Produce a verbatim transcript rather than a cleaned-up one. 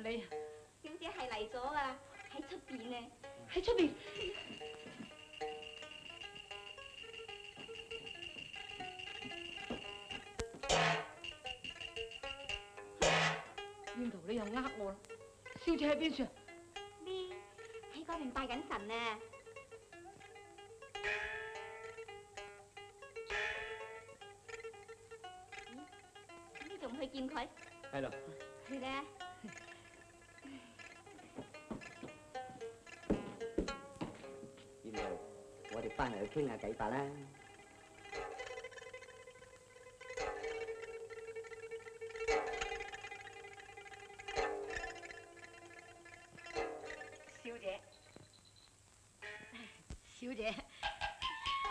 你？ 表姐係嚟咗啊，喺出邊呢， 喺出邊。冤徒，你又呃我啦！小姐喺邊處啊？ 呢喺嗰邊拜緊神啊！咦？你仲唔去見佢？ 係咯。 係咧。 然後我哋翻嚟去傾下偈法啦。